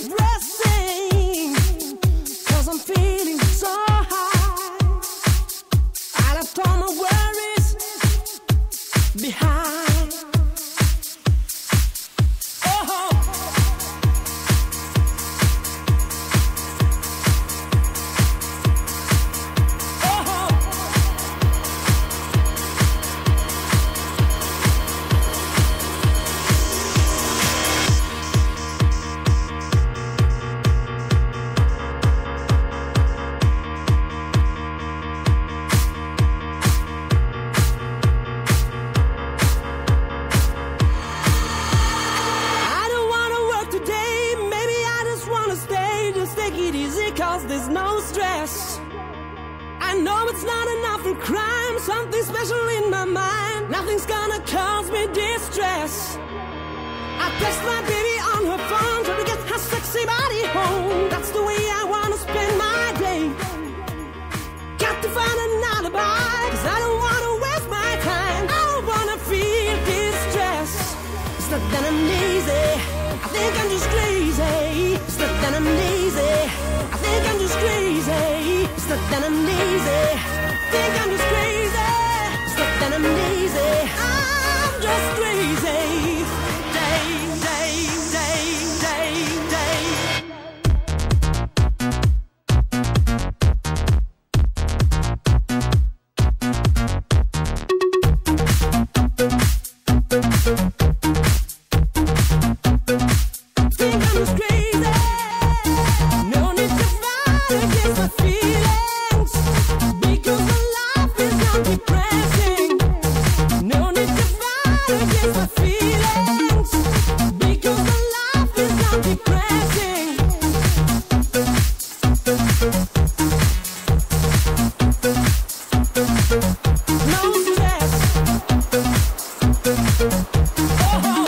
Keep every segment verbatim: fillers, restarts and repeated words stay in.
dressing, 'cause I'm feeling so high. I left all my worries behind. Oh, there's no stress. I know it's not enough for crime. Something special in my mind. Nothing's gonna cause me distress. I text my baby on her phone, trying to get her sexy body home. That's the way I wanna spend my day. Got to find an alibi, 'cause I don't wanna waste my time. I don't wanna feel distress. It's not that I'm lazy, I think I'm just crazy. It's not that I'm lazy, I think I'm just crazy. It's not that I'm lazy, I think I'm just crazy. It's not that I'm lazy, I'm just crazy. Day, day, day, day, day. Think I'm just crazy. No need to fight against my feelings, because my life is not depressing. No need to fight against my feelings, because my life is not depressing. No stress. Oh.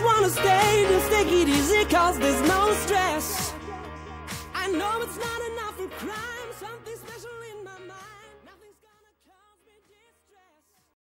Cause there's no stress. I know it's not enough.